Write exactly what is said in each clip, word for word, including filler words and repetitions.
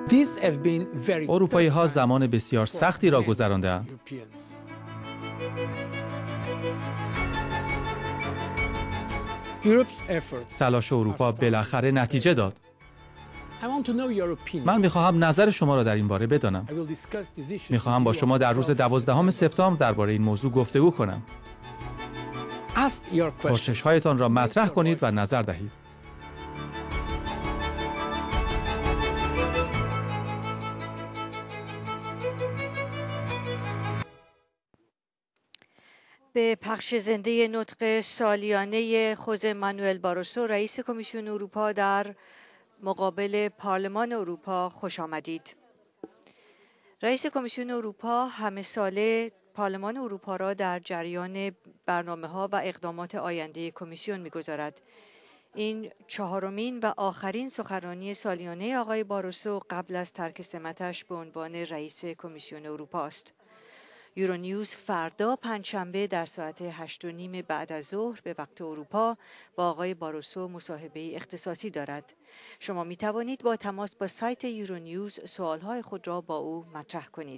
اروپایی ها زمان بسیار سختی را گذرانده‌اند. تلاش اروپا بالاخره نتیجه داد. من می‌خواهم نظر شما را در این باره بدانم. می‌خواهم با شما در روز دوازدهم سپتامبر درباره این موضوع گفتگو کنم. پرسش‌هایتان را مطرح کنید و نظر دهید. به پخش زنده نطق سالیانه خوزه مانوئل باروسو رئیس کمیسیون اروپا در مقابل پارلمان اروپا خوش آمدید. رئیس کمیسیون اروپا همه ساله پارلمان اروپا را در جریان برنامه‌ها و اقدامات آینده کمیسیون می‌گذارد. این چهارمین و آخرین سخنرانی سالیانه آقای باروسو قبل از ترک سمتش به عنوان رئیس کمیسیون اروپا است. یورونیوز فردا پنجشنبه در ساعت هشت و نیم بعد از ظهر به وقت اروپا با آقای باروسو مصاحبه اختصاصی دارد. شما می توانید با تماس با سایت یورونیوز سوالهای خود را با او مطرح کنید.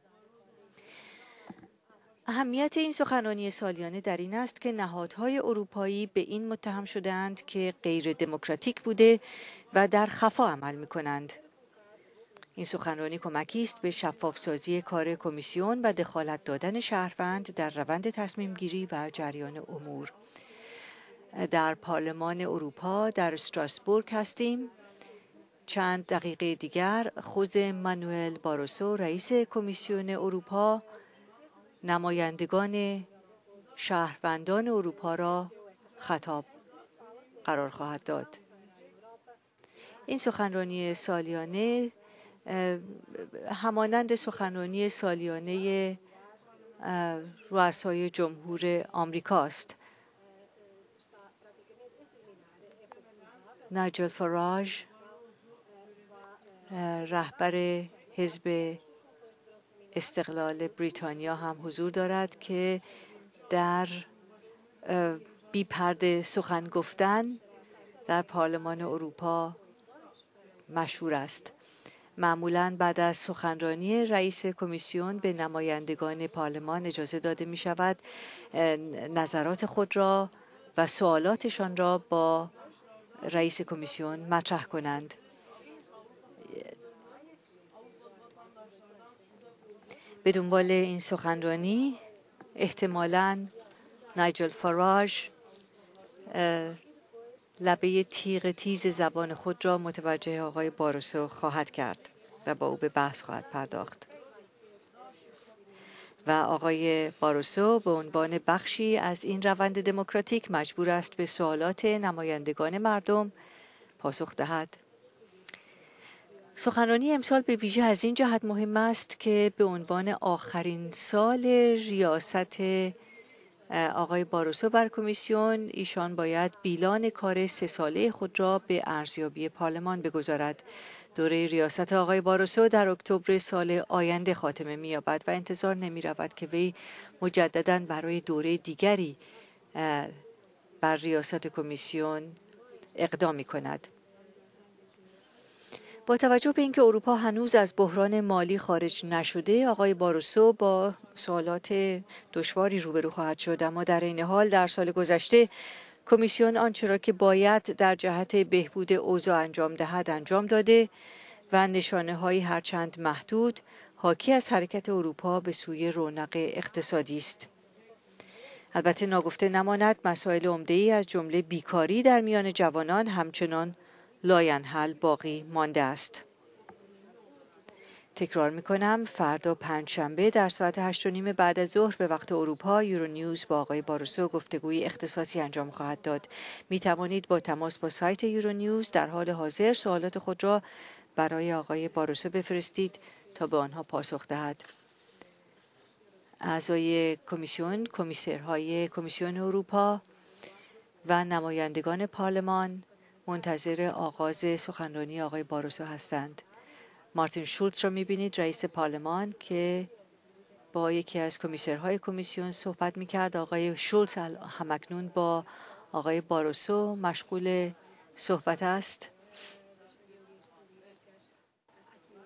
اهمیت این سخنرانی سالیانه در این است که نهادهای اروپایی به این متهم شدند که غیر دموکراتیک بوده و در خفا عمل می کنند. این سخنرانی کمکی است به شفافسازی کار کمیسیون و دخالت دادن شهروند در روند تصمیم گیری و جریان امور. در پارلمان اروپا در استراسبورگ هستیم. چند دقیقه دیگر خوزه مانوئل باروسو رئیس کمیسیون اروپا نمایندگان شهروندان اروپا را خطاب قرار خواهد داد. این سخنرانی سالیانه همانند سخنرانی سالیانه رؤسای جمهور آمریکا است. نایجل فاراژ رهبر حزب استقلال بریتانیا هم حضور دارد که در بی پرده سخن گفتن در پارلمان اروپا مشهور است. معمولاً بعد از سخنرانی رئیس کمیسیون به نمایندگان پارلمان اجازه داده می شود نظرات خود را و سوالاتشان را با رئیس کمیسیون مطرح کنند. به دنبال این سخنرانی احتمالاً نایجل فاراژ لبه تیغ تیز زبان خود را متوجه آقای باروسو خواهد کرد و با او به بحث خواهد پرداخت. و آقای باروسو به عنوان بخشی از این روند دموکراتیک مجبور است به سوالات نمایندگان مردم پاسخ دهد. سخنرانی امسال به ویژه از این جهت مهم است که به عنوان آخرین سال ریاست آقای باروسو بر کمیسیون ایشان باید بیلان کار سه ساله خود را به ارزیابی پارلمان بگذارد. دوره ریاست آقای باروسو در اکتبر سال آینده خاتمه می‌یابد و انتظار نمی‌رود که وی مجدداً برای دوره دیگری بر ریاست کمیسیون اقدام کند. با توجه به اینکه اروپا هنوز از بحران مالی خارج نشده، آقای باروسو با سوالات دشواری روبرو خواهد شد، اما در این حال در سال گذشته کمیسیون آنچه را که باید در جهت بهبود اوضاع انجام دهد انجام داده و نشانه‌های هرچند محدود حاکی از حرکت اروپا به سوی رونق اقتصادی است. البته ناگفته نماند مسائل عمده‌ای از جمله بیکاری در میان جوانان همچنان لاینحل باقی مانده است. تکرار می‌کنم فردا پنجشنبه در ساعت هشت و نیم بعد از ظهر به وقت اروپا یورونیوز با آقای باروسو گفتگوی اختصاصی انجام خواهد داد. می توانید با تماس با سایت یورونیوز در حال حاضر سوالات خود را برای آقای باروسو بفرستید تا به آنها پاسخ دهد. اعضای کمیسیون، کمیسرهای کمیسیون اروپا و نمایندگان پارلمان منتظر آغاز سخنرانی آقای باروسو هستند. مارتین شولتز را می‌بینید، رئیس پارلمان که با یکی از کمیسرهای کمیسیون صحبت می‌کرد. آقای شولتز همکنون با آقای باروسو مشغول صحبت است.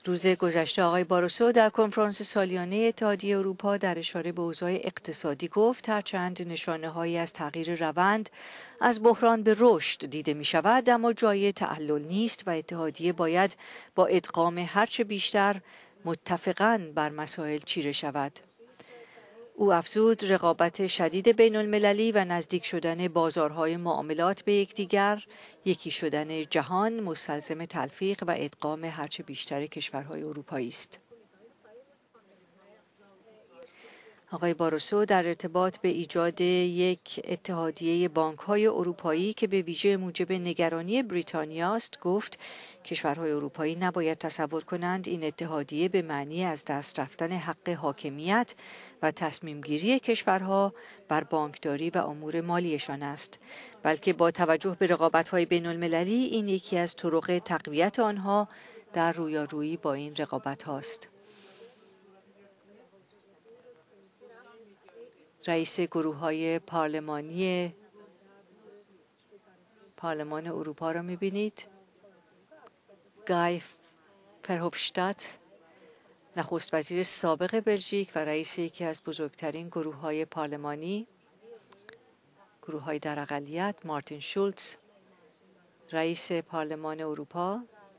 روز گذشته آقای باروسو در کنفرانس سالیانه اتحادیه اروپا در اشاره به اوضاع اقتصادی گفت هرچند نشانه‌هایی از تغییر روند از بحران به رشد دیده می شود اما جای تعلل نیست و اتحادیه باید با ادغام هرچه بیشتر متفقاً بر مسائل چیره شود. او افزود رقابت شدید بین المللی و نزدیک شدن بازارهای معاملات به یکدیگر، یکی شدن جهان مستلزم تلفیق و ادغام هرچه بیشتر کشورهای اروپایی است. آقای باروسو در ارتباط به ایجاد یک اتحادیه بانک‌های اروپایی که به ویژه موجب نگرانی بریتانیا است گفت کشورهای اروپایی نباید تصور کنند این اتحادیه به معنی از دست رفتن حق حاکمیت و تصمیم گیری کشورها بر بانکداری و امور مالیشان است، بلکه با توجه به رقابت‌های بین المللی این یکی از طرق تقویت آنها در رویارویی با این رقابت هاست. رئیس گروه‌های پارلمانی پارلمان اروپا را می‌بینید. گای فرهوفشتات، نخست وزیر سابق بلژیک و رئیس یکی از بزرگترین گروه‌های پارلمانی، گروه‌های در اقلیت، مارتین شولتز، رئیس پارلمان اروپا.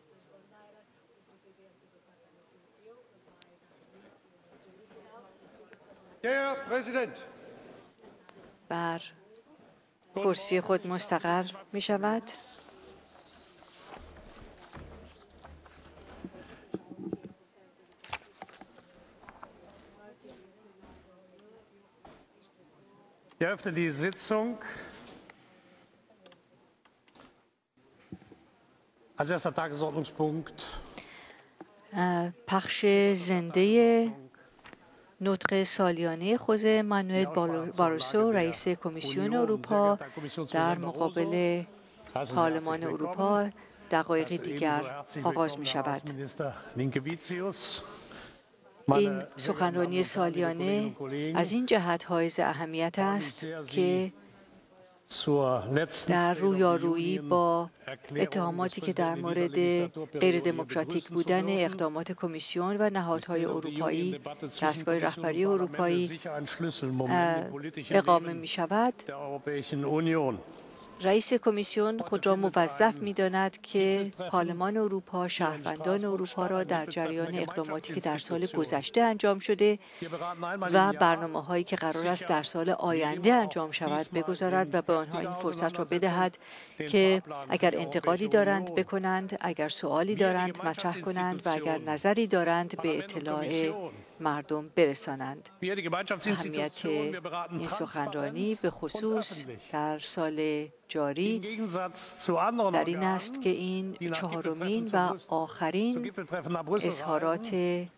بر کرسی خود مستقر می شود. Ich eröffne die Sitzung. Als erster Tagesordnungspunkt پخش زنده نطق سالیانه خوزه مانوئل باروسو رئیس کمیسیون اروپا در مقابل پارلمان اروپا دقایق دیگر آغاز می شود. این سخنرانی سالیانه از این جهت حائز اهمیت است که در رویارویی با اتهاماتی که در مورد غیر دموکراتیک بودن اقدامات کمیسیون و نهادهای اروپایی، دستگاه رهبری اروپایی اقامه می شود، رئیس کمیسیون خود را موظف می‌داند که پارلمان اروپا شهروندان اروپا را در جریان اقداماتی که در سال گذشته انجام شده و برنامه‌هایی که قرار است در سال آینده انجام شود بگذارد و به آنها این فرصت را بدهد که اگر انتقادی دارند بکنند، اگر سوالی دارند مطرح کنند و اگر نظری دارند به اطلاع مردم برسانند. اهمیت این سخنرانی به خصوص در سال جاری در این است که این چهارمین و آخرین اظهارات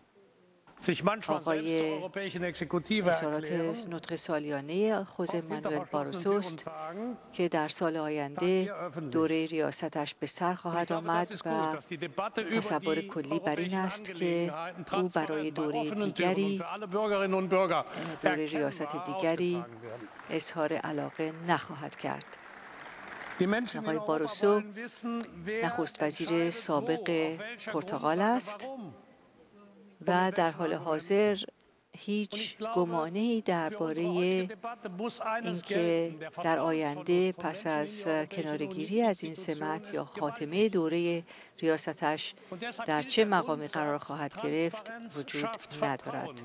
آقای اظهارات نطق سالیانه خوزه مانوئل باروسو است که در سال آینده دوره ریاستش به سر خواهد آمد و تصور کلی بر این است که او برای دوره دیگری دوره ریاست دیگری اظهار علاقه نخواهد کرد. آقای باروسو نخست وزیر سابق پرتغال است و در حال حاضر هیچ گمانه‌ای درباره اینکه در آینده پس از کناره‌گیری از این سمت یا خاتمه دوره ریاستش در چه مقامی قرار خواهد گرفت وجود ندارد.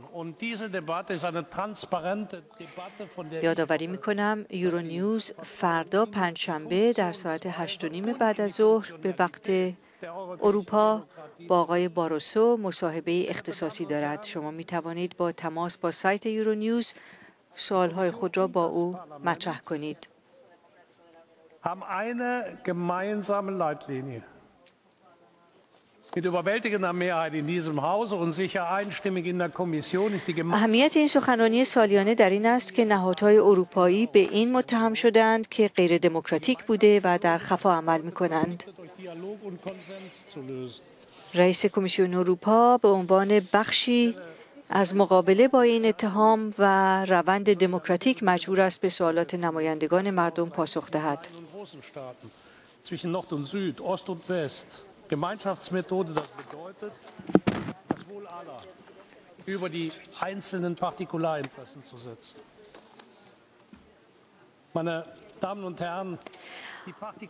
یادآوری می‌کنم یورو نیوز فردا پنجشنبه در ساعت هشت و نیم بعد از ظهر به وقت اروپا با آقای باروسو مصاحبه اختصاصی دارد. شما می توانید با تماس با سایت یورو نیوز سوالهای خود را با او مطرح کنید. haben eine gemeinsame Leitlinie. Mit überwältigender Mehrheit in diesem Hause und sicher einstimmig in der Kommission ist die اهمیت این سخنرانی سالیانه در این است که نهادهای اروپایی به این متهم شدند که غیر دموکراتیک بوده و در خفا عمل می‌کنند. رئیس کمیسیون اروپا به عنوان بخشی از مقابله با این اتهام و روند دموکراتیک مجبور است به سوالات نمایندگان مردم پاسخ دهد. Gemeinschaftsmethode, das bedeutet, das Wohl aller über die einzelnen Partikularinteressen zu setzen. Meine Damen und Herren, die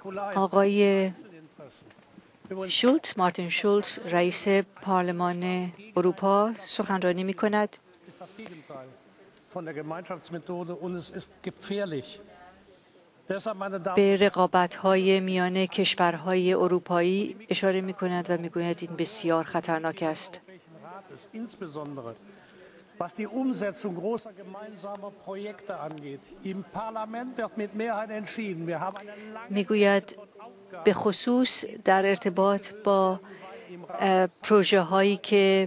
آقای Partikularinteressen. شولتز، مارتین شولتز، رئیس پارلمان اروپا سخنرانی می کند. Ist das Gegenteil von der Gemeinschaftsmethode und es ist gefährlich. Deshalb, meine Damen به رقابت‌های میان کشورهای اروپایی اشاره می کند و می گوید این بسیار خطرناک است. Rates, insbesondere was die Umsetzung großer gemeinsamer Projekte angeht. Im Parlament wird mit Mehrheit entschieden. Wir haben eine lange میگوید به خصوص در ارتباط با پروژه هایی که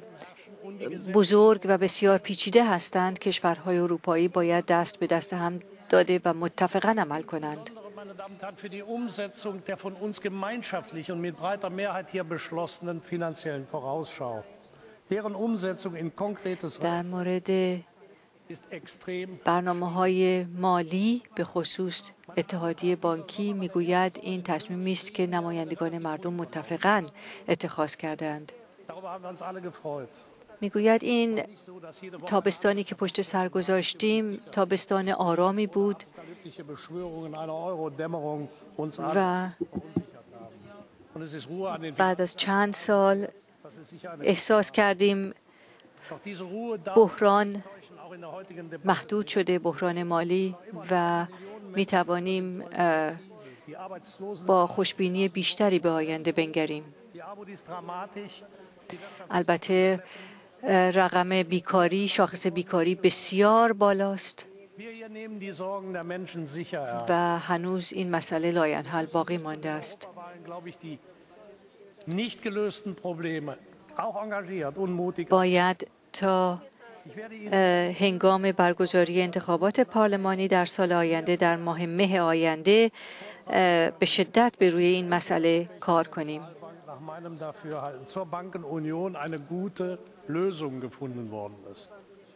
بزرگ و بسیار پیچیده هستند، کشورهای اروپایی باید دست به دست هم داده و متفقاً عمل کنند. Meine Damen und Herren, für die Umsetzung der von uns gemeinschaftlich und mit breiter Mehrheit hier beschlossenen finanziellen Vorausschau. Deren Umsetzung in konkretes در مورد ist extrem. برنامه‌های مالی به خصوص اتحادیه بانکی میگوید این تصمیمی است که نمایندگان مردم متفقاً اتخاذ کردند. Darüber haben wir uns alle gefreut. میگوید این تابستانی که پشت سر گذاشتیم تابستان آرامی بود Apokalyptische Beschwörungen einer Euro-Dämmerung uns alle و verunsichert haben. Und es ist Ruhe an den بعد از چند سال Das ist sicher eine احساس کردیم Doch diese Ruhe darf بحران auch in der heutigen Debatte. محدود شده، بحران مالی، و می توانیم Die Arbeitslosen, با خوشبینی بیشتری به آینده بنگریم. die Armut ist dramatisch. Die Wirtschaft البته رقم بیکاری، شاخص بیکاری بسیار بالاست Wir hier nehmen die Sorgen der Menschen sicher ernst. و هنوز این مسئله لاینحل باقی مانده است. Waren, glaube ich, die nicht gelösten Probleme auch engagiert und mutig. باید تا Ich werde Ihnen هنگام برگزاری انتخابات پارلمانی در سال آینده، در ماه مه آینده، به شدت به روی این مسئله کار کنیم. nach meinem Dafürhalten zur Bankenunion eine gute Lösung gefunden worden ist.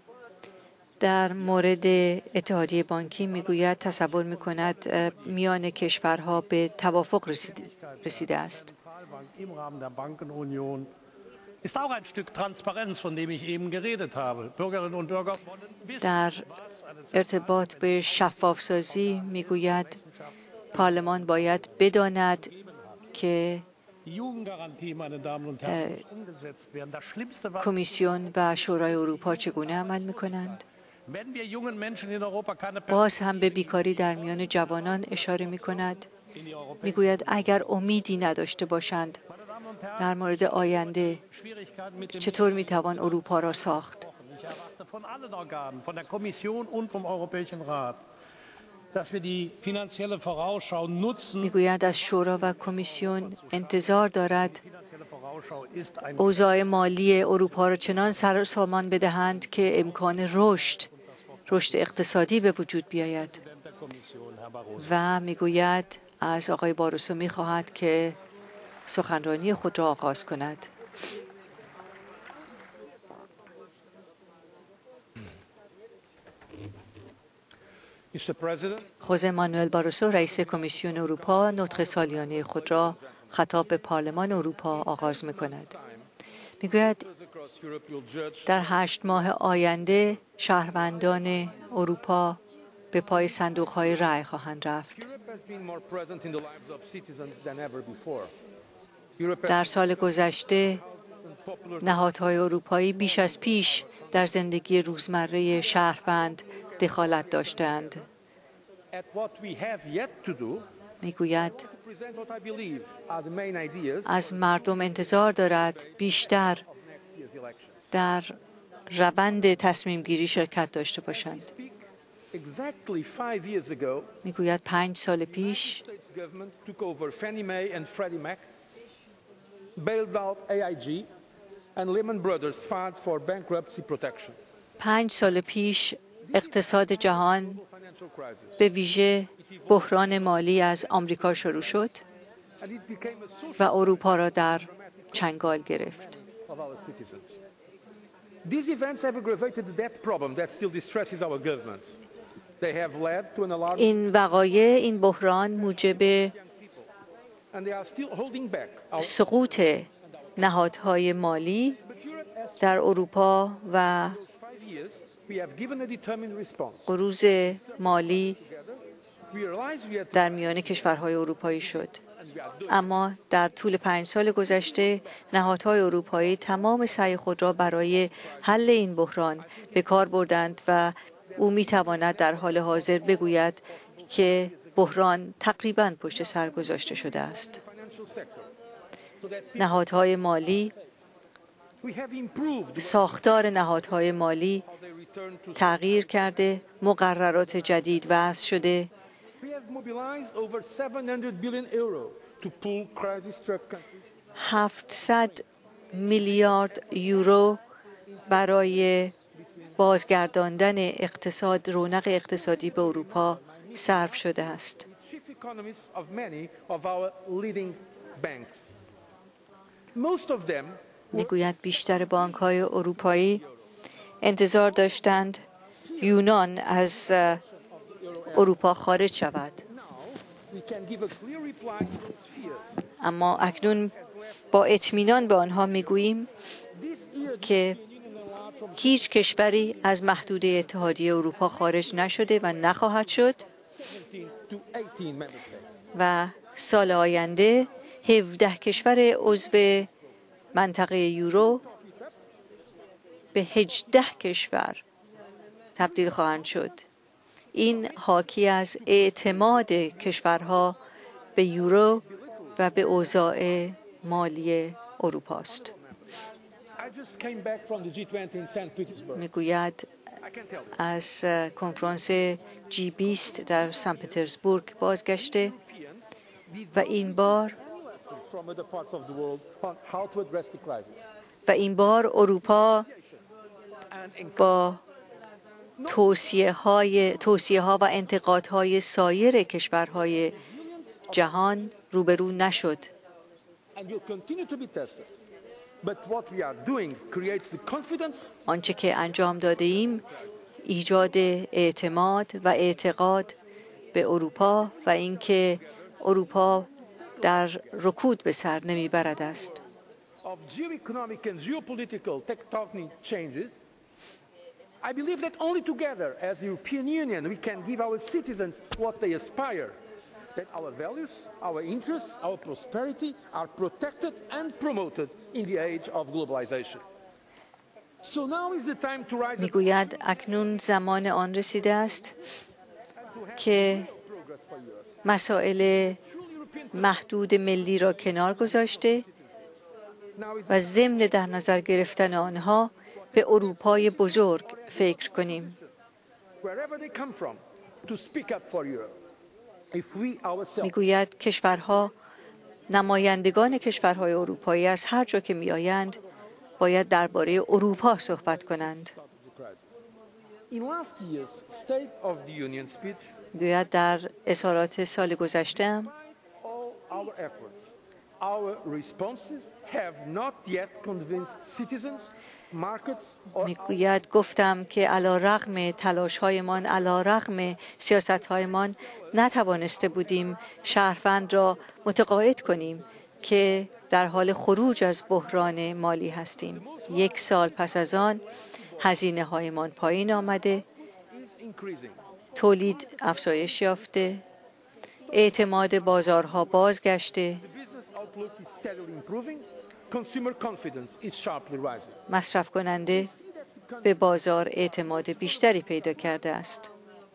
در مورد اتحادیه بانکی میگوید تصور میکند میان کشورها به توافق رسیده است. Im Rahmen der Bankenunion ist auch ein Stück Transparenz, von dem ich eben geredet habe. Bürgerinnen und Bürger wollen wissen, در ارتباط به شفافسازی میگوید پارلمان باید بداند که die Jugendgarantie, meine Damen und Herren, muss umgesetzt werden. Das Schlimmste, was کمیسیون و شورای اروپا چگونه عمل میکنند. wenn wir jungen Menschen in Europa keine باز هم به بیکاری در میان جوانان اشاره میکند. میگوید اگر امیدی نداشته باشند در مورد آینده، Schwierigkeiten mit dem چطور میتوان اروپا را ساخت؟ Ich erwarte von allen Organen, von der Kommission und vom Europäischen Rat, dass wir die finanzielle Vorausschau nutzen. میگوید از شورا و کمیسیون انتظار دارد Finanzielle Vorausschau ist ein اوضاع مالی اروپا را چنان سر سامان بدهند که امکان رشد رشد اقتصادی به وجود بیاید. der Kommission, Herr Barroso. و میگوید از آقای باروسو میخواهد که سخنرانی خود را آغاز کند. Mister President, خوزه مانوئل باروسو، رئیس کمیسیون اروپا، نطق سالیانه خود را خطاب به پارلمان اروپا آغاز میکند. میگوید across Europe will judge در هشت ماه آینده شهروندان اروپا به پای صندوق‌های رأی خواهند رفت. Europe has been more present in the lives of citizens than ever before. Europe در has سال گذشته and popular نهادهای اروپایی بیش از پیش در زندگی روزمره شهروند دخالت داشتند. at what we have yet to do میگوید to present what I believe are the main ideas از مردم انتظار دارد بیشتر of next year's elections. در روند تصمیم گیری شرکت داشته باشند. Exactly five years ago, میگوید پنج سال پیش the government took over Fannie Mae and Freddie Mac, bailed out A I G, and Lehman Brothers filed for bankruptcy protection. پنج سال پیش اقتصاد جهان Financial crisis. به ویژه بحران مالی از آمریکا شروع شد And it became a social و اروپا را در چنگال گرفت. of our citizens. These events have aggravated the debt problem that still distresses our government. They have led to an alarming این وقایع، این بحران موجب سقوط نهادهای مالی در اروپا و قروض مالی در میان کشورهای اروپایی شد. اما در طول پنج سال گذشته نهادهای اروپایی تمام سعی خود را برای حل این بحران به کار بردند و او میتواند در حال حاضر بگوید که بحران تقریباً پشت سر گذاشته شده است. نهادهای مالی، ساختار نهادهای مالی تغییر کرده، مقررات جدید وضع شده. هفتصد میلیارد یورو برای بازگرداندن اقتصاد، رونق اقتصادی به اروپا صرف شده است. میگوید بیشتر بانک‌های اروپایی انتظار داشتند یونان از اروپا خارج شود. اما اکنون با اطمینان به آنها میگوییم که هیچ کشوری از محدوده اتحادیه اروپا خارج نشده و نخواهد شد و سال آینده هفده کشور عضو منطقه یورو به هجده کشور تبدیل خواهند شد. این حاکی از اعتماد کشورها به یورو و به اوضاع مالی اروپا است. میگوید از کنفرانس جی بیست در سن پترزبورگ بازگشته و این بار و این بار اروپا با توصیه های توصیه ها و انتقادهای سایر کشورهای جهان روبرو نشد. آنچه که انجام داده ایم ایجاد اعتماد و اعتقاد به اروپا و اینکه اروپا در رکود به سر نمیبرد است. I believe that only together as the European Union we can give our citizens what they aspire, that our values, our interests, our prosperity are protected and promoted in the age of globalization. So now is the time to rise. میگوید اکنون زمان آن رسیده است که مسائل محدود ملی را کنار گذاشته و ضمن در نظر گرفتن آنها به اروپای بزرگ فکر کنیم. میگوید کشورها، نمایندگان کشورهای اروپایی از هر جا که میآیند باید درباره اروپا صحبت کنند. میگوید در اظهارات سال گذشته میگوید گفتم که علی رغم تلاش‌هایمان، علی رغم سیاست‌هایمان نتوانسته بودیم شهروند را متقاعد کنیم که در حال خروج از بحران مالی هستیم. یک سال پس از آن هزینه‌هایمان پایین آمده، تولید افزایش یافته، اعتماد بازارها بازگشته، مصرف کننده به بازار اعتماد بیشتری پیدا کرده است.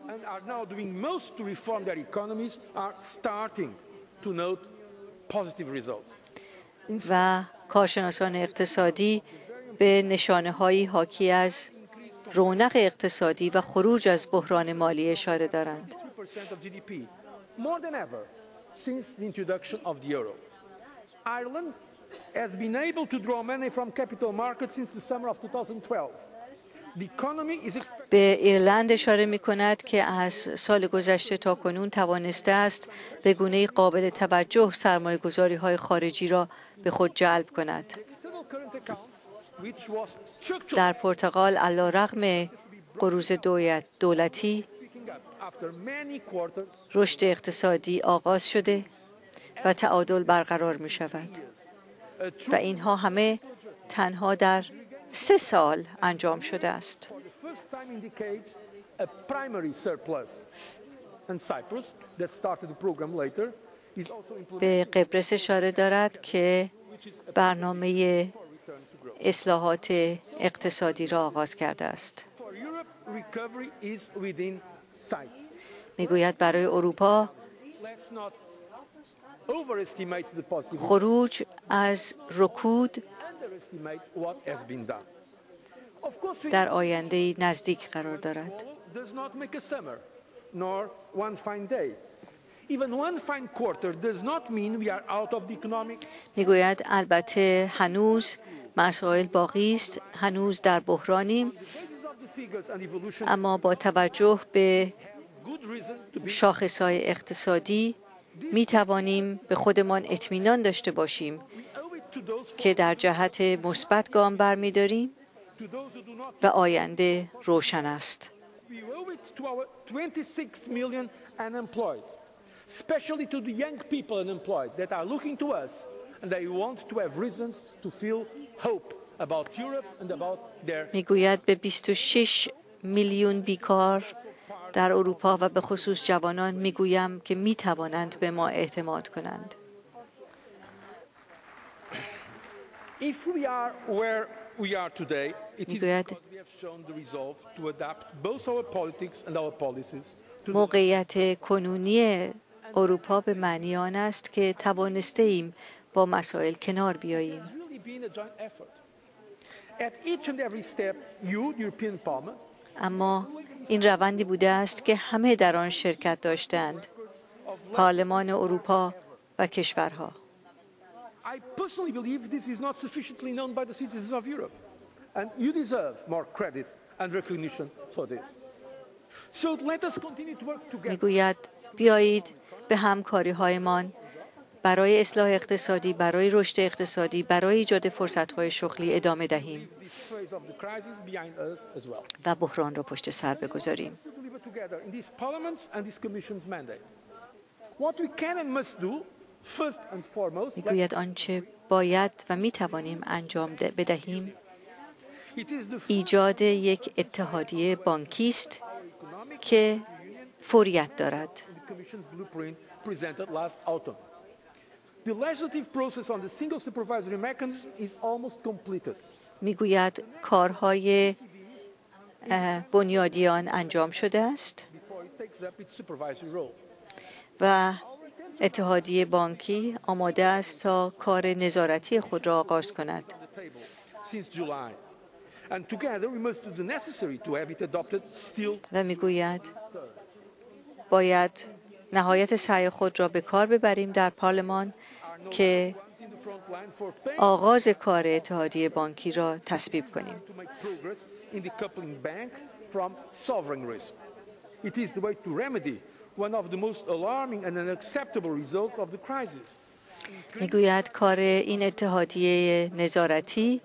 و کارشناسان اقتصادی به نشانه‌هایی حاکی از رونق اقتصادی و خروج از بحران مالی اشاره دارند. Ireland has been able to draw money from capital markets since the summer of twenty twelve. The economy is به ایرلند اشاره می کند که از سال گذشته تا کنون توانسته است به گونه قابل توجه سرمایه گذاری های خارجی را به خود جلب کند. در پرتغال علی رغم قروض دولتی رشد اقتصادی آغاز شده و تعادل برقرار می شود و اینها همه تنها در سه سال انجام شده است. به قبرس اشاره دارد که برنامه اصلاحات اقتصادی را آغاز کرده است. میگوید برای اروپا خروج از رکود در آینده نزدیک قرار دارد. میگوید البته هنوز مسائل باقی است، هنوز در بحرانیم، اما با توجه به شاخص‌های اقتصادی می توانیم به خودمان اطمینان داشته باشیم که در جهت مثبت گام برمی‌داریم و آینده روشن است. Especially to the young people unemployed that are looking to us and they want to have reasons to feel hope about Europe and about their. میگوید به بیست و شش میلیون بیکار در اروپا و به خصوص جوانان میگویم که میتوانند به ما اعتماد کنند. If we are where we are today, it is because we have shown the resolve to adapt both our politics and our policies. موقعیت کنونی اروپا به معنی آن است که توانسته ایم با مسائل کنار بیاییم. اما این روندی بوده است که همه در آن شرکت داشتند، پارلمان اروپا و کشورها. میگوید بیایید به همکاری هایمان برای اصلاح اقتصادی، برای رشد اقتصادی، برای ایجاد فرصت‌های شغلی ادامه دهیم و بحران را پشت سر بگذاریم. میگوید آنچه باید و میتوانیم انجام بدهیم ایجاد یک اتحادیه بانکی است که فوریت دارد. میگوید کارهای بنیادیان انجام شده است و اتحادیه بانکی آماده است تا کار نظارتی خود را آغاز کند. و میگوید باید نهایت سعی خود را به کار ببریم در پارلمان که آغاز کار اتحادیه بانکی را تصویب کنیم. میگوید کار این اتحادیه نظارتی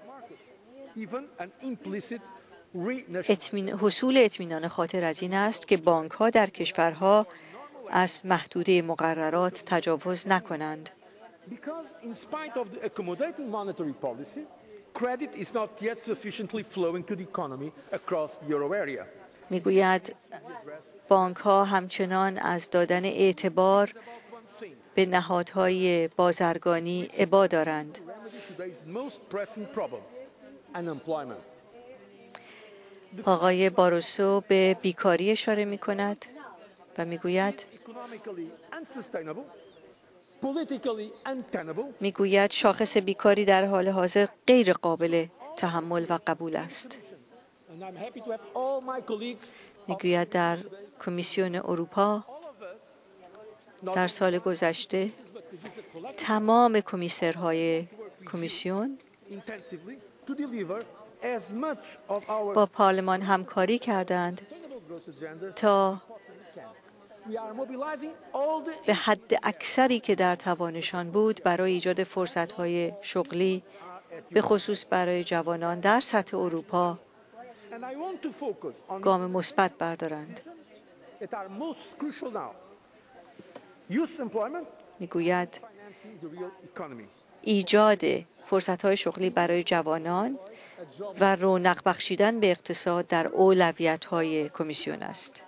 حصول اطمینان خاطر از این است که بانک‌ها در کشورها از محدوده مقررات تجاوز نکنند. میگوید بانک‌ها همچنان از دادن اعتبار به نهادهای بازرگانی ابا دارند. آقای باروسو به بیکاری اشاره می کند و می گوید می گوید شاخص بیکاری در حال حاضر غیر قابل تحمل و قبول است. می گوید در کمیسیون اروپا در سال گذشته تمام کمیسرهای کمیسیون با پارلمان همکاری کردند تا به حد اکثری که در توانشان بود برای ایجاد فرصت‌های شغلی به خصوص برای جوانان در سطح اروپا گام مثبت بردارند. میگوید ایجاد فرصت‌های شغلی برای جوانان و رونق بخشیدن به اقتصاد در اولویت‌های کمیسیون است.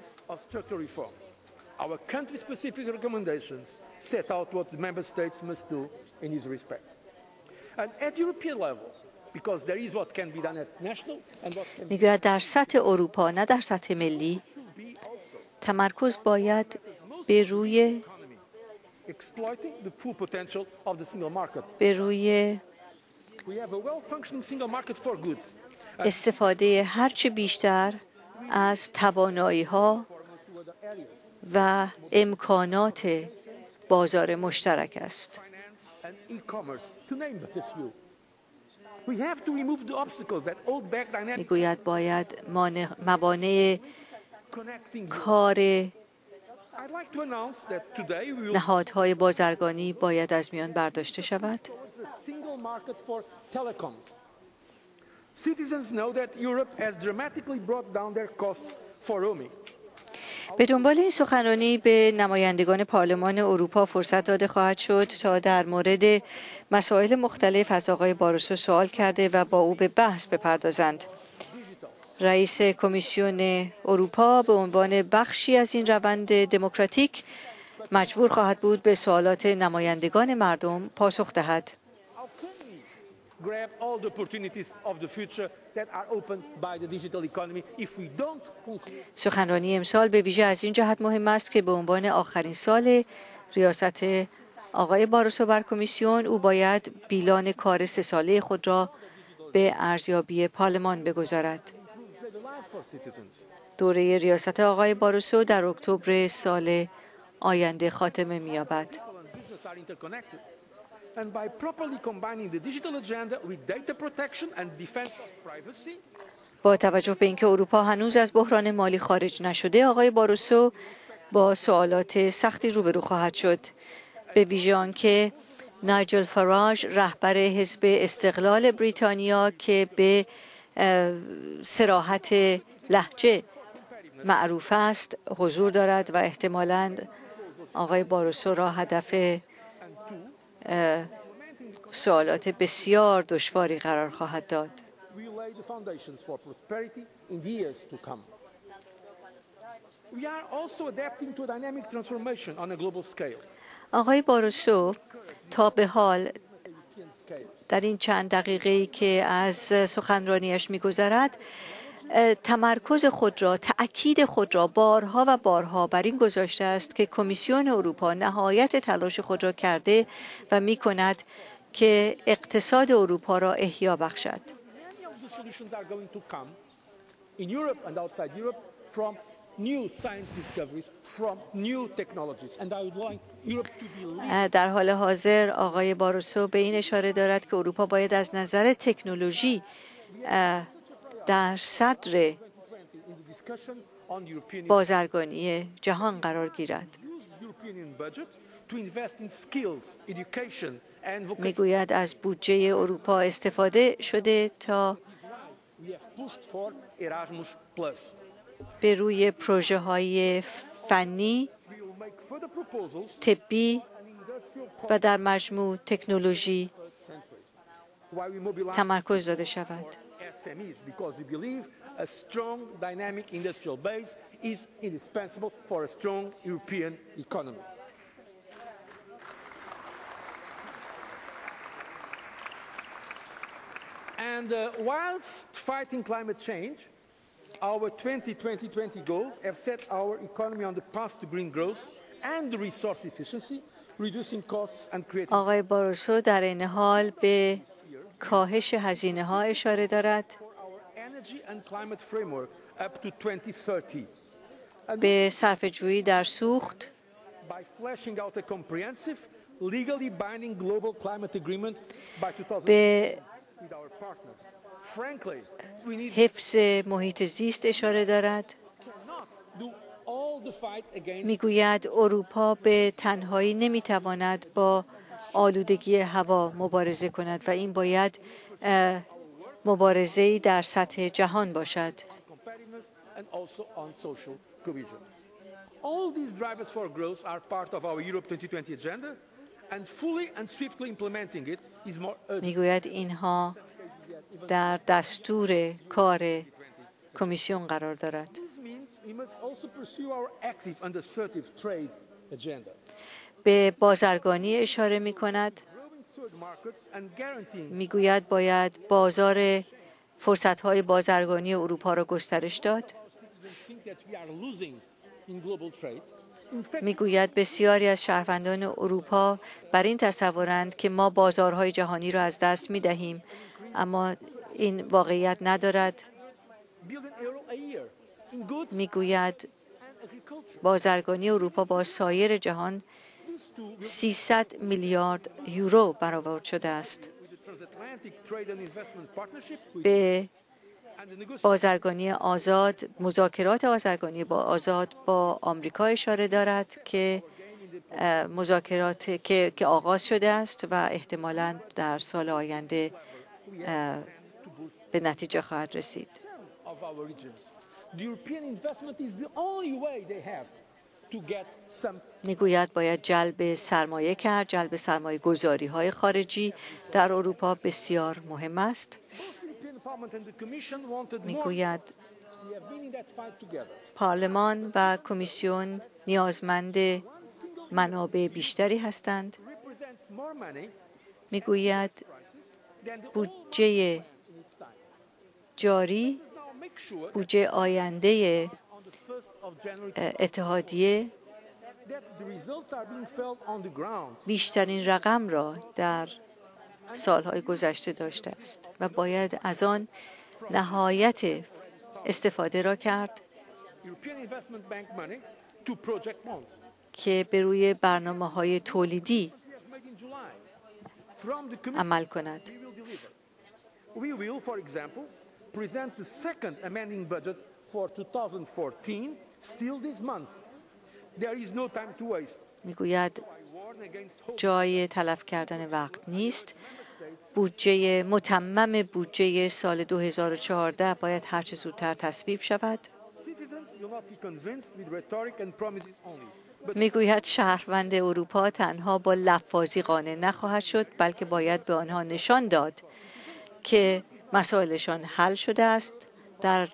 Our country-specific recommendations set out what the member states must do in this respect. And at European level, because there is what can be done at national and what can be میگوید در سطح اروپا نه در سطح ملی تمرکز باید به روی exploiting the full potential of the single market. به روی We have a well-functioning single market for goods. استفاده هرچه بیشتر از توانایی‌ها و امکانات بازار مشترک است. And e-commerce, to name but a few. We have to remove the obstacles that hold back dynamic میگوید باید مانع- موانع connecting. کار I'd like to announce that today we will نهادهای بازرگانی باید از میان برداشته شود. towards a single market for telecoms. Citizens know that Europe has dramatically brought down their costs for roaming. به دنبال این سخنرانی به نمایندگان پارلمان اروپا فرصت داده خواهد شد تا در مورد مسائل مختلف از آقای باروسو سوال کرده و با او به بحث بپردازند. رئیس کمیسیون اروپا به عنوان بخشی از این روند دموکراتیک مجبور خواهد بود به سوالات نمایندگان مردم پاسخ دهد. Grab all the opportunities of the future that are opened by the digital economy if we don't conclude. سخنرانی امسال به ویژه از این جهت مهم است که به عنوان آخرین سال ریاست آقای باروسو بر کمیسیون او باید بیلان کار سه ساله خود را به ارزیابی پارلمان بگذارد. دوره ریاست آقای باروسو در اکتبر سال آینده خاتمه می‌یابد. And by properly combining the digital agenda with data protection and defense of privacy, با توجه به اینکه اروپا هنوز از بحران مالی خارج نشده، آقای باروسو با سوالات سختی روبرو خواهد شد. به ویژه آنکه نایجل فاراژ رهبر حزب استقلال بریتانیا که به صراحت لهجه معروف است حضور دارد و احتمالاً آقای باروسو را هدف سوالات بسیار دشواری قرار خواهد داد. we lay the foundations for prosperity in the years to come. We are also adapting to a dynamic transformation on a global scale. آقای باروسو تا به حال European scale. در این چند دقیقه‌ای که از سخنرانیش می‌گذرد تمرکز خود را، تأکید خود را بارها و بارها بر این گذاشته است که کمیسیون اروپا نهایت تلاش خود را کرده و می‌کند که اقتصاد اروپا را احیا بخشد. Many of the solutions are going to come in Europe and outside Europe from new science discoveries, from new technologies. And I would like Europe to be leading در حال حاضر آقای باروسو به این اشاره دارد که اروپا باید از نظر تکنولوژی در صدر in the discussions on the European بازرگانی جهان قرار گیرد. European budget to invest in skills, education and vocational. میگوید از بودجه اروپا استفاده شده تا We have pushed for Erasmus Plus. به روی پروژه های فنی، We will make further proposals طبی and industrial و در مجموع تکنولوژی century. While we mobilize تمرکز داده شود. S M Es because we believe a strong dynamic industrial base is indispensable for a strong European economy. And uh, whilst fighting climate change, our twenty twenty twenty goals have set our economy on the path to green growth and resource efficiency, reducing costs and creating آقای باروسو در این حال به کاهش هزینه ها اشاره دارد، our energy and climate framework up to twenty thirty. به صرفه‌جویی در سوخت، By fleshing out a comprehensive, legally binding global climate agreement by two thousand به with our partners. Frankly, we need حفظ محیط زیست اشاره دارد. cannot do all the fight against میگوید اروپا به تنهایی نمیتواند با آلودگی هوا مبارزه کند و این باید مبارزه‌ای در سطح جهان باشد. competitiveness and also on social cohesion. All these drivers for growth are part of our Europe twenty twenty agenda, and fully and swiftly implementing it is more urgent. میگوید اینها در دستور کار کمیسیون قرار دارد. This means we must also pursue our active and assertive trade agenda. به بازرگانی اشاره می کند. Growing third markets and guaranteeing میگوید باید بازار فرصت‌های بازرگانی اروپا را گسترش داد. citizens think that we are losing in global trade. In fact, میگوید بسیاری از شهروندان اروپا بر این تصورند که ما بازارهای جهانی را از دست می‌دهیم، اما این واقعیت ندارد. billion euro a year in goods میگوید and agriculture. بازرگانی اروپا با سایر جهان These two, سیصد میلیارد یورو برآورد شده است. with the transatlantic trade and investment partnership with به and the negotiations بازرگانی آزاد، مذاکرات بازرگانی با آزاد با آمریکا اشاره دارد که اه، مذاکرات که که آغاز شده است و احتمالاً در سال آینده اه، به نتیجه خواهد رسید. of our regions. The European investment is the only way they have to get some میگوید باید جلب سرمایه کرد. جلب سرمایه گذاری های خارجی در اروپا بسیار مهم است. European Parliament and the Commission wanted more. میگوید We have been in that fight together. پارلمان و کمیسیون نیازمند منابع بیشتری هستند. Represents more money میگوید than the بودجه in its time. جاری، Let's now make sure بودجه آینده on the first of January اه، اتحادیه that the results are being felt on the ground. بیشترین رقم را در سالهای گذشته داشته است و باید از آن نهایت استفاده را کرد European Investment Bank money to project bonds. که به روی برنامه‌های تولیدی We have made in July. From the Commission, عمل کند. we will deliver. We will, for example, present the second amending budget for two thousand fourteen still this month. There is no time to waste. میگوید I warn against hope. جای تلف کردن وقت نیست. بودجه متمم بودجه سال دو هزار و چهارده باید هر چه زودتر تصویب شود. Citizens will not be convinced with rhetoric and promises only. But میگوید شهروند اروپا تنها با لفاظی قانع نخواهد شد، بلکه باید به آنها نشان داد که مسائلشان حل شده است، در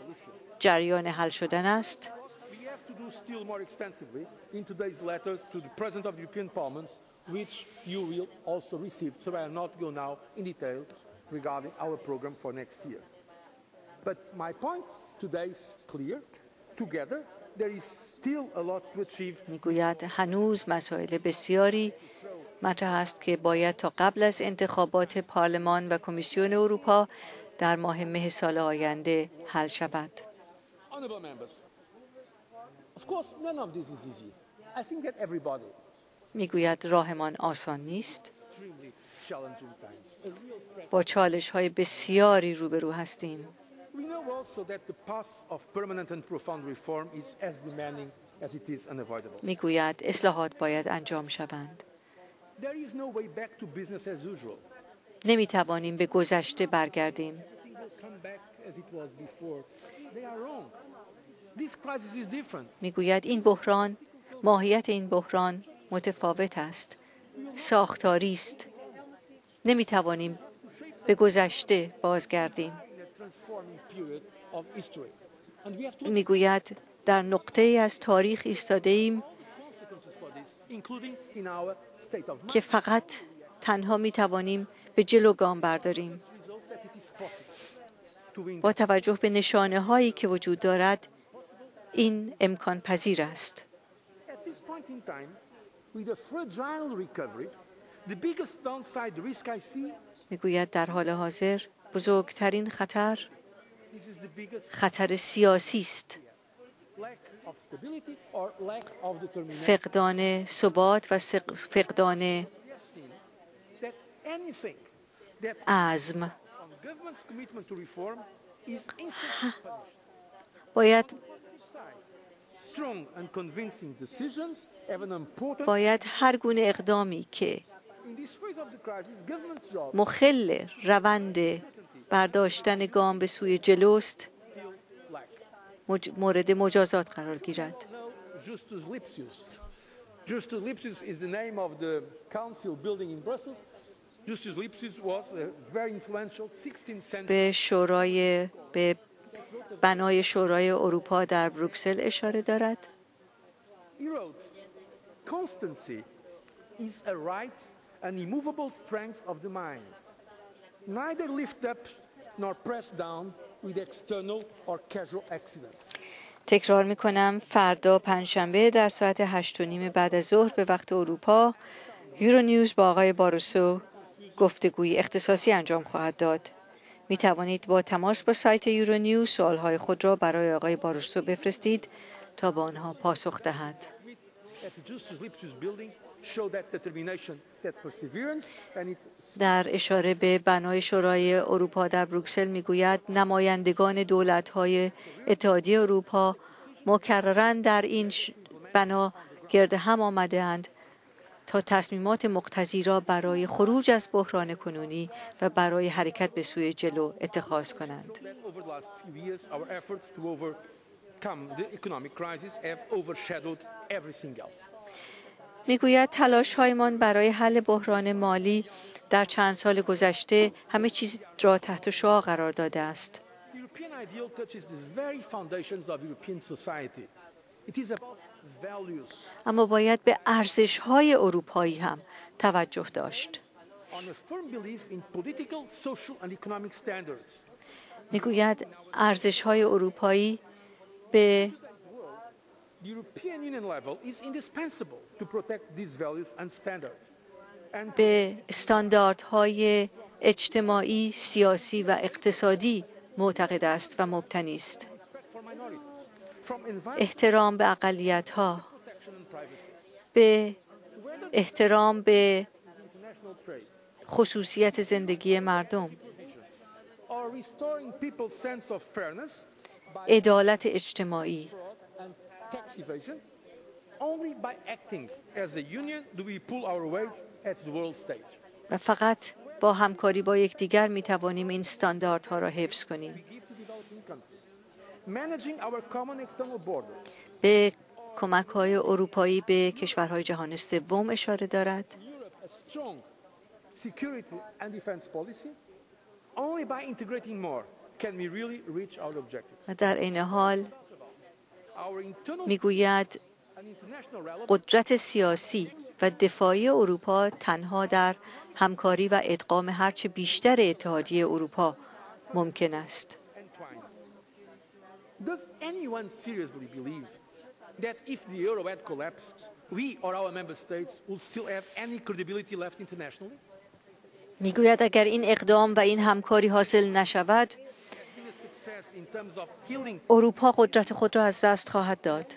جریان حل شدن است. we have to do still more extensively in today's letters to the President of the European Parliament, which you will also receive. So I will not go now in detail regarding our program for next year. But my point today is clear. Together, there is still a lot to achieve. میگوید هنوز مسائل بسیاری مطرح است که باید تا قبل از انتخابات پارلمان و کمیسیون اروپا در ماه مه سال آینده حل شود. Honourable members, of course, none of this is easy. I think that everybody میگوید راهمان آسان نیست. extremely challenging times. A real stress. با چالش های بسیاری روبرو هستیم. We know also that the path of permanent and profound reform is as demanding as it is unavoidable. میگوید اصلاحات باید انجام شوند. There is no way back to business as usual. نمیتوانیم به گذشته برگردیم. Nothing will come back as it was before. They are wrong. This crisis is different. میگوید این بحران، ماهیت این بحران متفاوت است. ساختاری است. نمیتوانیم به گذشته بازگردیم. In a transforming period of history. And we have to میگوید در نقطه ای از تاریخ ایستاده ایم consequences for this, including in our state of mind. که فقط تنها میتوانیم به جلو گام برداریم. Results that it is possible to win. با توجه به نشانه هایی که وجود دارد این امکان پذیر است. At this point in time, with a fragile recovery, the biggest downside risk I see, میگوید در حال حاضر بزرگترین خطر this is the biggest خطر سیاسی است. lack of stability or lack of determination. فقدان ثبات و سق- فقدان We have seen that anything that عزم. on government's commitment to reform is instantly punished. باید Strong and convincing decisions have an important. باید هر گونه اقدامی که In this phase of the crisis, government's job مخل روند برداشتن گام به سوی جلوست still lack. مج... مورد مجازات قرار گیرد. No Justus Lipsius. Justus Lipsius is the name of the council building in Brussels. Justus Lipsius was a very influential sixteenth century. به شورای به بنای شورای اروپا در بروکسل اشاره دارد. He wrote, "Constancy is a right and immovable strength of the mind. Neither lift up nor press down with external or casual accidents." تکرار می کنم فردا پنجشنبه در ساعت هشت و نیم بعد از ظهر به وقت اروپا یورو نیوز با آقای باروسو گفتگوی اختصاصی انجام خواهد داد. می توانید با تماس با سایت یورو نیوز سوالهای خود را برای آقای باروسو بفرستید تا با آنها پاسخ دهد. در اشاره به بنای شورای اروپا در بروکسل میگوید نمایندگان دولت‌های اتحادیه اروپا مکرراً در این بنا گرد هم آمده‌اند تا تصمیمات مقتضی را برای خروج از بحران کنونی و برای حرکت به سوی جلو اتخاذ کنند. میگوید تلاش‌هایمان برای حل بحران مالی در چند سال گذشته همه چیز را تحت شعاع قرار داده است. اما باید به ارزش‌های اروپایی هم توجه داشت. میگوید ارزش‌های اروپایی به به استانداردهای اجتماعی، سیاسی و اقتصادی معتقد است و مبتنی است. احترام به اقلیت‌ها، به احترام به خصوصیت زندگی مردم، عدالت اجتماعی. و فقط با همکاری با یکدیگر می توانیم این استانداردها را حفظ کنیم. به کمک‌های اروپایی به کشورهای جهان سوم اشاره دارد. و در این حال میگوید قدرت سیاسی و دفاعی اروپا تنها در همکاری و ادغام هرچه بیشتر اتحادیه اروپا ممکن است. Does anyone seriously believe that if the euro had collapsed, we or our member states would still have any credibility left internationally? میگوید اگر این اقدام و این همکاری حاصل نشود، اروپا قدرت خود را از دست خواهد داد.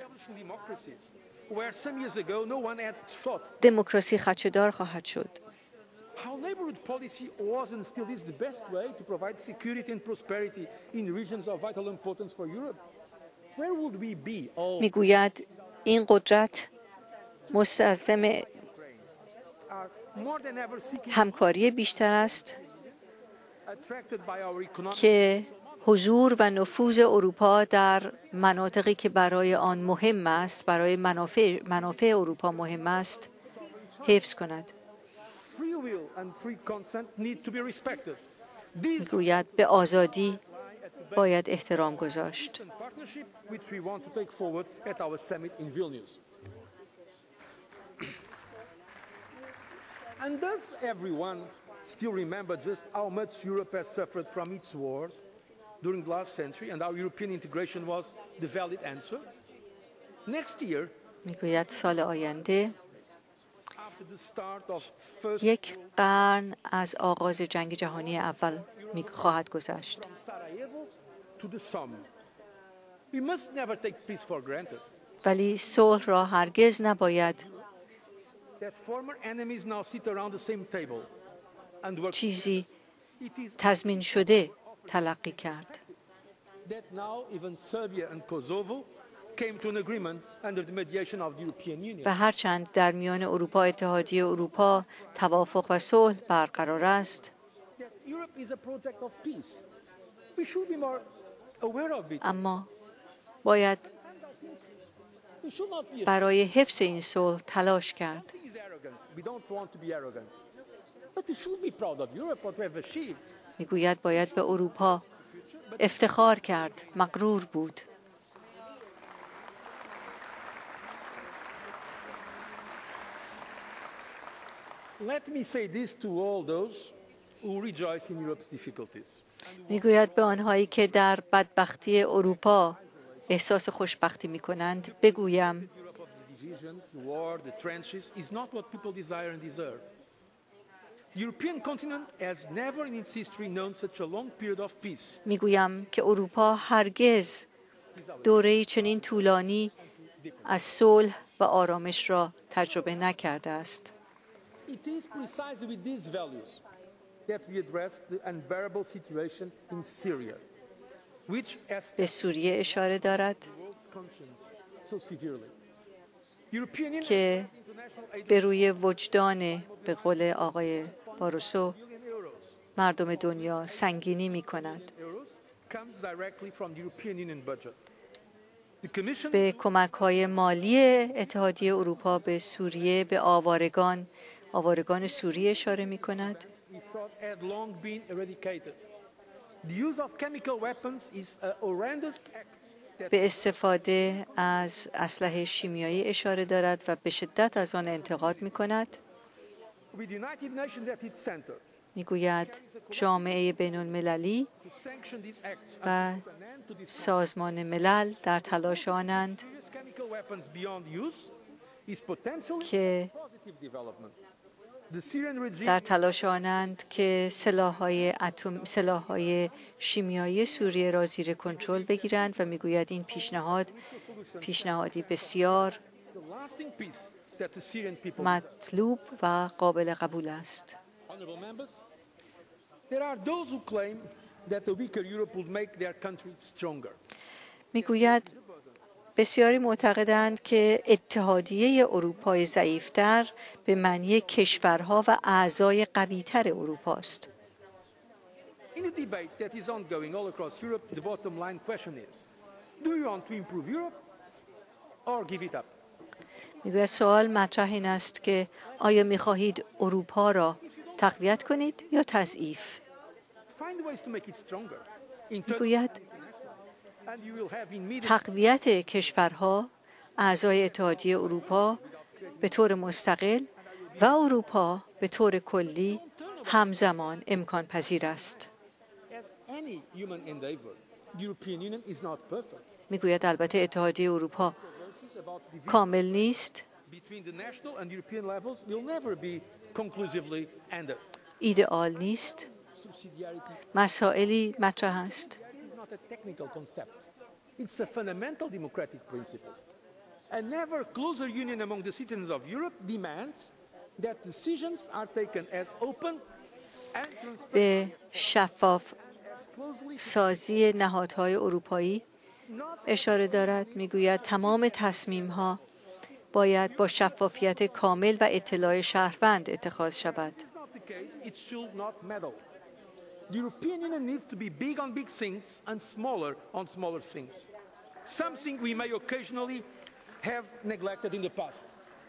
دموکراسی خدشه‌دار خواهد شد. How neighborhood policy was and still is the best way to provide security and prosperity in regions of vital importance for Europe. Where would we be all میگوید این قدرت مستلزم همکاری بیشتر است که حضور و نفوذ اروپا در مناطقی که برای آن مهم است، برای منافع منافع اروپا مهم است، حفظ کند. میگوید به آزادی باید احترام گذاشت. And does everyone still remember just how much Europe has suffered from its wars during the last century and how European integration was the valid answer? Next year, میگوید سال آینده یک قرن از آغاز جنگ جهانی اول می خواهد گذشت. ولی صلح را هرگز نباید چیزی تضمین شده تلقی کرد. و هرچند در میان اروپا اتحادیه اروپا توافق و صلح برقرار است، اما باید برای حفظ این صلح تلاش کرد. میگوید باید به اروپا افتخار کرد، مغرور بود. Let me say this to all those who rejoice in Europe's difficulties. میگوید به آنهایی که در بدبختی اروپا احساس خوشبختی میکنند بگویم میگویم که اروپا هرگز دوره‌ای چنین طولانی از صلح و آرامش را تجربه نکرده است. It is precisely with these values that we address the unbearable situation in Syria, which has به سوریه اشاره دارد world's conscience so severely. European Union که به روی وجدان، به قول آقای باروسو، مردم دنیا سنگینی می کند. comes directly from the European Union budget. The Commission به کمک‌های مالی اتحادیه اروپا به سوریه، به آوارگان آوارگان سوریه اشاره می کند. we thought had long been eradicated. The use of chemical weapons is a horrendous act that به استفاده از اسلحه شیمیایی اشاره دارد و به شدت از آن انتقاد می کند. with the United Nations at its center می گوید جامعه بین المللی to sanction these acts و and put an end to this سازمان ملل در تلاش آنند serious chemical weapons beyond use is potentially که positive development. The Syrian regime در تلاش آنند که سلاح‌های اتم سلاح‌های شیمیایی سوریه را زیر کنترل بگیرند و میگوید این پیشنهاد پیشنهادی بسیار the lasting peace that the Syrian people مطلوب و قابل قبول است. Honorable members, there are those who claim that a weaker Europe would make their country stronger. میگوید بسیاری معتقدند که اتحادیه اروپای ضعیفتر به معنی کشورها و اعضای قوی‌تر اروپا است. In the debate that is ongoing all across Europe, the bottom line question is, do you want to improve Europe or give it up? میگوید سوال مطرح این است که آیا می‌خواهید اروپا را تقویت کنید یا تضعیف؟ Find ways to make it stronger. In turn, میگوید and you will have immediate تقویت کشورها اعضای اتحادیه اروپا به طور مستقل و اروپا به طور کلی همزمان امکان پذیر است. as any human endeavor. The European Union is not perfect. میگوید البته اتحادیه اروپا Controversies about division کامل نیست، between the national and European levels will never be conclusively ended. ایدئال نیست، Subsidiarity مسائلی مطرح است. is not a technical concept. It's a fundamental democratic principle. A never closer union among the citizens of Europe demands that decisions are taken as open and transparent به شفاف as closely سازی نهادهای اروپایی not اشاره دارد. میگوید تمام تصمیم‌ها باید با شفافیت کامل و اطلاع شهروند اتخاذ شود. is not the case, it should not meddle. The European Union needs to be big on big things and smaller on smaller things. Something we may occasionally have neglected in the past.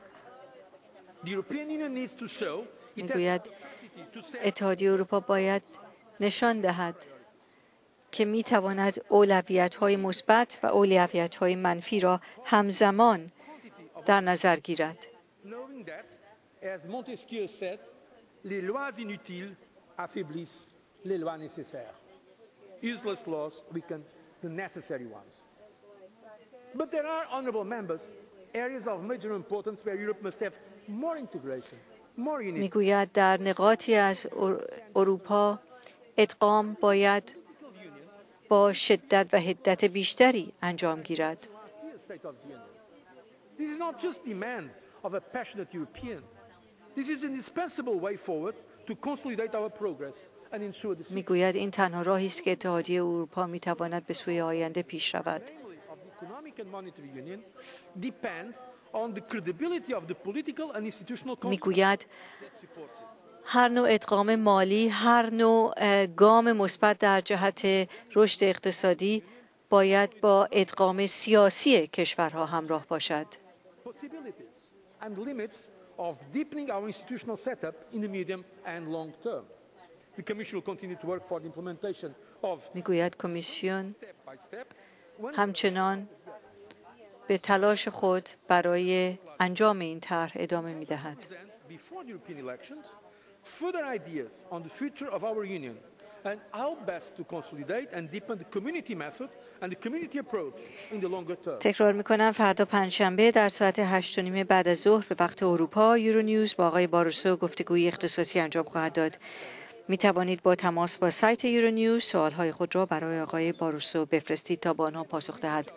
The European Union needs to show it has the میگوید capacity to set اتحادیه اروپا باید نشان دهد که میتواند اولویت‌های مثبت و اولویت‌های منفی را همزمان در نظر گیرد. knowing that, as Montesquieu said, les lois inutiles affaiblissent les lois nécessaires. Useless laws weaken the necessary ones. But there are, honorable members, areas of major importance where Europe must have more integration, more unity. میگوید در نقاطی از اروپا ادغام باید با شدت و حدت بیشتری انجام گیرد. Dear State of the Union, this is not just demand of a passionate European. This is an indispensable way forward to consolidate our progress and ensure the میگوید این تنها راهی است که اتحادیه اروپا میتواند به سوی آینده پیش رود. of the economic and monetary union depend on the credibility of the political and institutional context میگوید that supports it. هر نوع ادغام مالی، هر نوع اه، گام مثبت در جهت رشد اقتصادی باید با ادغام سیاسی کشورها همراه باشد. and limits of deepening our institutional setup in the medium and long term. The Commission will continue to work for the implementation of میگوید کمیسیون step by step همچنان به تلاش خود برای انجام این طرح ادامه می‌دهد. before the European elections further ideas on the future of our union and how best to consolidate and deepen the community method and the community approach in the longer term. تکرار می‌کنم فردا پنجشنبه در ساعت هشت و نیم بعد از ظهر به وقت اروپا یورو نیوز با آقای باروسو گفتگوی اختصاصی انجام خواهد داد. می توانید با تماس با سایت یورو نیوز سوال‌های خود را برای آقای باروسو بفرستید تا با آنها پاسخ دهد.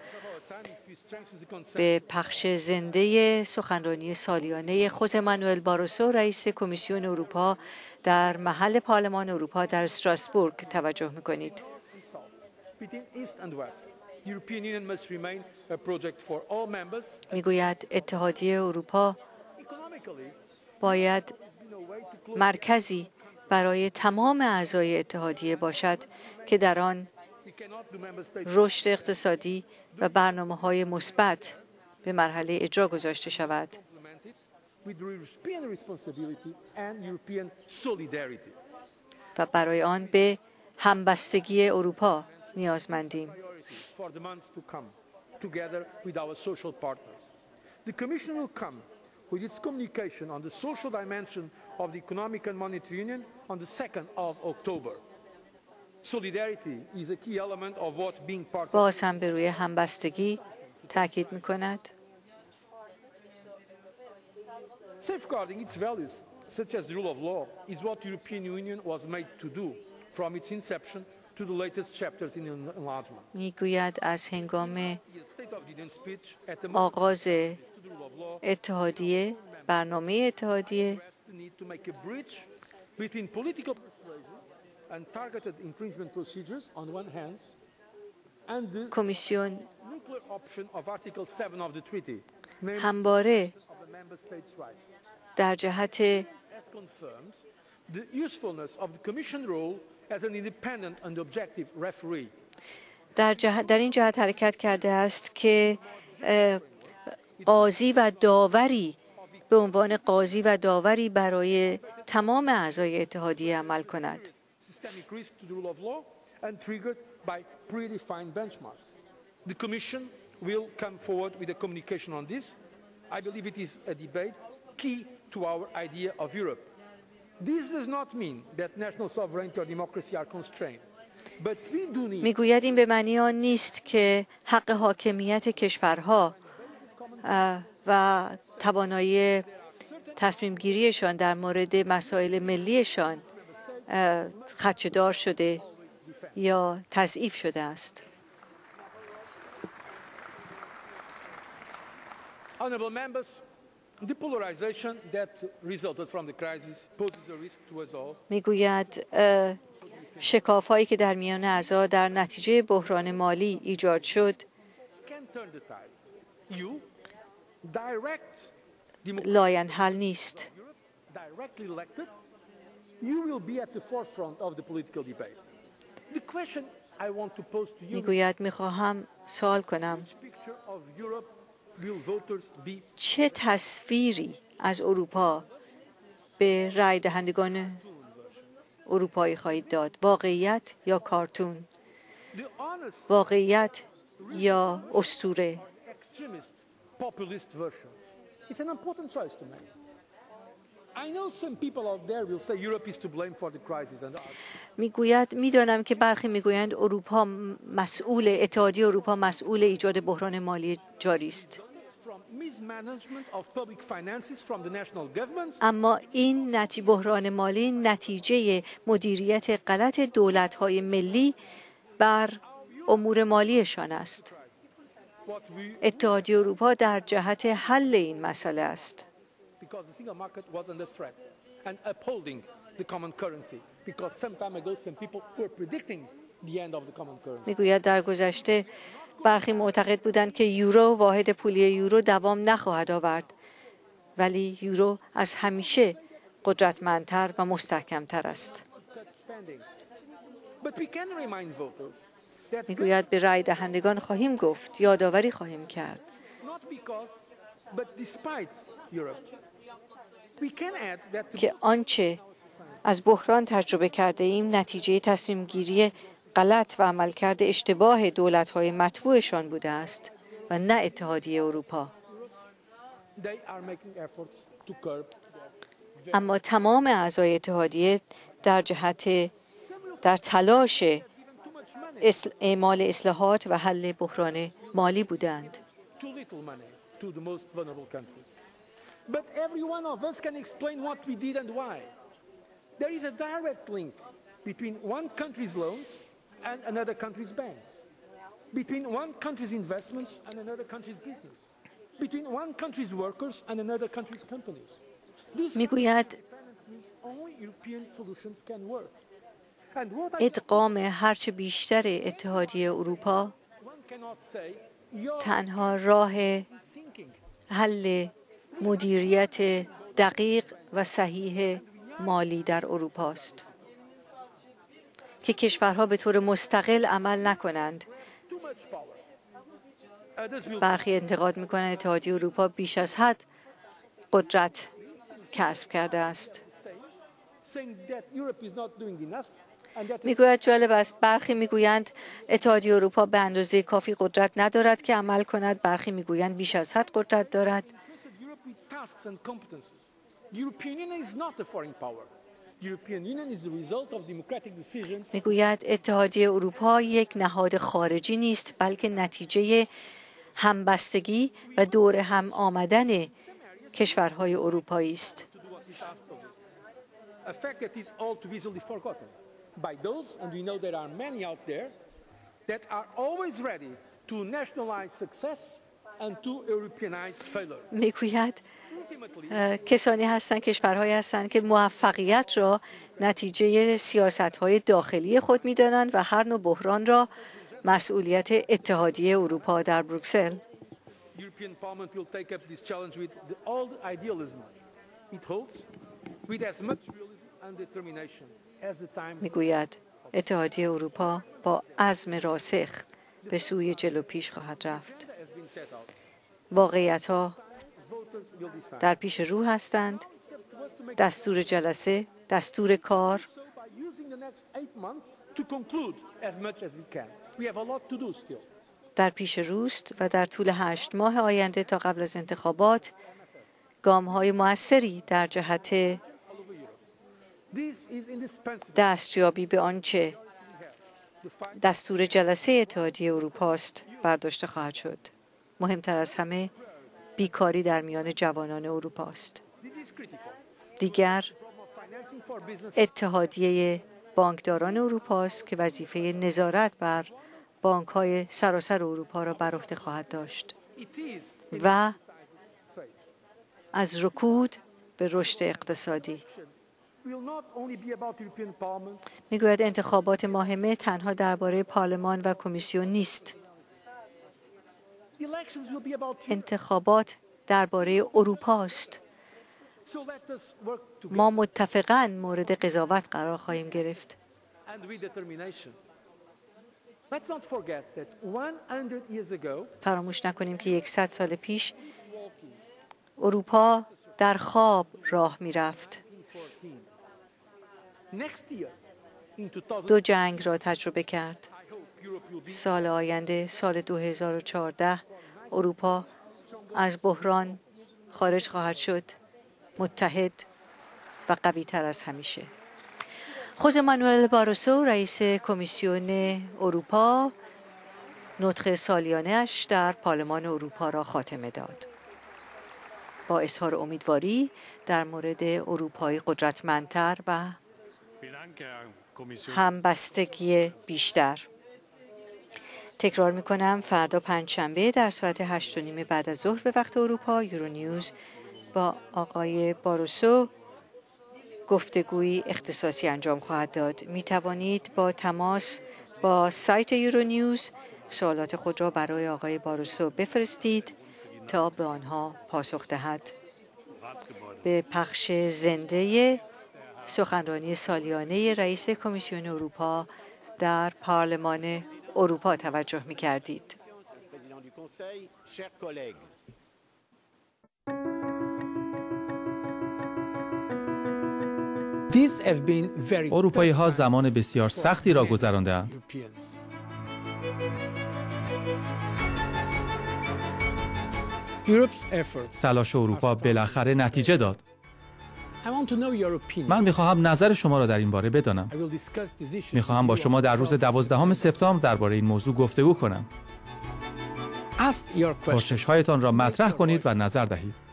به پخش زنده سخنرانی سالیانه خوزه مانوئل باروسو رئیس کمیسیون اروپا در محل پارلمان اروپا در استراسبورگ توجه می‌کنید. میگوید اتحادیه اروپا باید مرکزی برای تمام اعضای اتحادیه باشد که در آن رشد اقتصادی و برنامه‌های مثبت به مرحله اجرا گذاشته شود. و برای آن به همبستگی اروپا نیازمندیم. with its communication on the social dimension of the Economic and Monetary Union on the second of October. Solidarity is a key element of what being part of باز هم به روی همبستگی تاکید می‌کند. Safeguarding its values, such as the rule of law, is what the European Union was made to do from its inception to the latest chapters in enlargement. میگوید از هنگام آغاز اتحادیه، برنامه اتحادیه کمیسیون همواره در جهت در, جهت در این جهت حرکت کرده است که قاضی و داوری به عنوان قاضی و داوری برای تمام اعضای اتحادیه عمل کند. The Commission will come forward with a communication on this. I believe it is a debate key to our idea of Europe. This does not mean that national sovereignty or democracy are constrained. But we do need میگوید این به معنی آن نیست که حق حاکمیت کشورها و توانایی تصمیم گیریشان در مورد مسائل ملیشان خدشه‌دار شده یا تضعیف شده است. Honorable members, the polarization that resulted from the crisis poses a risk to us all. میگوید شکاف‌هایی که در میان اعضا در نتیجه بحران مالی ایجاد شد لاینحل نیست. میگوید میخواهم سوال کنم چه تصویری از اروپا به رای دهندگان اروپایی خواهید داد؟ واقعیت یا کارتون؟ واقعیت یا اسطوره؟ میگوید میدانم که برخی میگویند اروپا مسئول اتحادیه اروپا مسئول ایجاد بحران مالی جاری است. اما این نتیجه بحران مالی نتیجه مدیریت غلط دولت‌های ملی بر امور مالیشان است. اتحادیه اروپا در جهت حل این مسئله است. میگوید در گذشته برخی معتقد بودند که یورو واحد پولی یورو دوام نخواهد آورد، ولی یورو از همیشه قدرتمندتر و مستحکمتر است. میگوید به رای دهندگان خواهیم گفت، یادآوری خواهیم کرد که آنچه از بحران تجربه کرده ایم نتیجه تصمیم گیری غلط و عملکرد اشتباه دولت‌های متبوعشان بوده است و نه اتحادیه اروپا. اما تمام اعضای اتحادیه در جهت در تلاش اعمال اصلاحات و حل بحران مالی بودند. But every one of us can explain what we did and why. There is a direct link between one country's loans and another country's banks, between one country's investments and another country's business, between one country's workers and another country's companies. میگوید ادغام هرچه بیشتر اتحادیه اروپا تنها راه حل مدیریت دقیق و صحیح مالی در اروپا است که کشورها به طور مستقل عمل نکنند. برخی انتقاد می‌کنند اتحادیه اروپا بیش از حد قدرت کسب کرده است. میگوید جالب است، برخی میگویند اتحادیه اروپا به اندازه کافی قدرت ندارد که عمل کند، برخی میگویند بیش از حد قدرت دارد. میگوید اتحادیه اروپا یک نهاد خارجی نیست، بلکه نتیجه همبستگی و دور هم آمدن کشورهای اروپایی است. By those, and we know there are many out there, that are always ready to nationalize success and to Europeanize failure. میگوید کسانی هستند، کشورهایی هستند که موفقیت را نتیجه سیاست‌های داخلی خود می‌دانند و هر نوع بحران را مسئولیت اتحادیه اروپا در بروکسل. European Parliament will take up this challenge with all the idealism it holds, with as much realism and determination. میگوید اتحادیه اروپا با عزم راسخ به سوی جلو پیش خواهد رفت. واقعیت‌ها در پیش رو هستند. دستور جلسه، دستور کار در پیش روست و در طول هشت ماه آینده تا قبل از انتخابات گام‌های موثری در جهت دستیابی به آنچه دستور جلسه اتحادیه اروپا است برداشته خواهد شد. مهمتر از همه بیکاری در میان جوانان اروپا است. دیگر اتحادیه بانکداران اروپا است که وظیفه نظارت بر بانک‌های سراسر اروپا را بر عهده خواهد داشت و از رکود به رشد اقتصادی. میگوید انتخابات ماه مه تنها درباره پارلمان و کمیسیون نیست. انتخابات درباره اروپا است. ما متفقاً مورد قضاوت قرار خواهیم گرفت. فراموش نکنیم که یکصد سال پیش اروپا در خواب راه می‌رفت. دو جنگ را تجربه کرد. سال آینده، سال دو هزار و چهارده، اروپا از بحران خارج خواهد شد، متحد و قوی تر از همیشه. خوزه مانوئل باروسو، رئیس کمیسیون اروپا، نطق سالیانه‌اش در پارلمان اروپا را خاتمه داد. با اظهار امیدواری در مورد اروپای قدرتمندتر و همبستگی بیشتر. تکرار می‌کنم فردا پنجشنبه در ساعت هشت و نیم بعد از ظهر به وقت اروپا یورونیوز با آقای باروسو گفتگویی اختصاصی انجام خواهد داد. می توانید با تماس با سایت یورونیوز سوالات خود را برای آقای باروسو بفرستید تا به آنها پاسخ دهد. به پخش زنده سخنرانی سالیانه رئیس کمیسیون اروپا در پارلمان اروپا توجه می کردید. اروپایی ها زمان بسیار سختی را گذراندند. تلاش اروپا بالاخره نتیجه داد. من میخواهم نظر شما را در این باره بدانم. میخواهم با شما در روز دوازدهم سپتامبر درباره این موضوع گفتگو کنم. پرسش‌هایتان را مطرح کنید و نظر دهید.